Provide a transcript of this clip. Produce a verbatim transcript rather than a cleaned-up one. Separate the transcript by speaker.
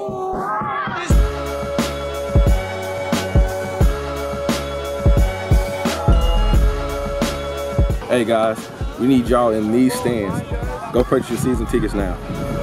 Speaker 1: Hey guys, we need y'all in these stands. Go purchase your season tickets now.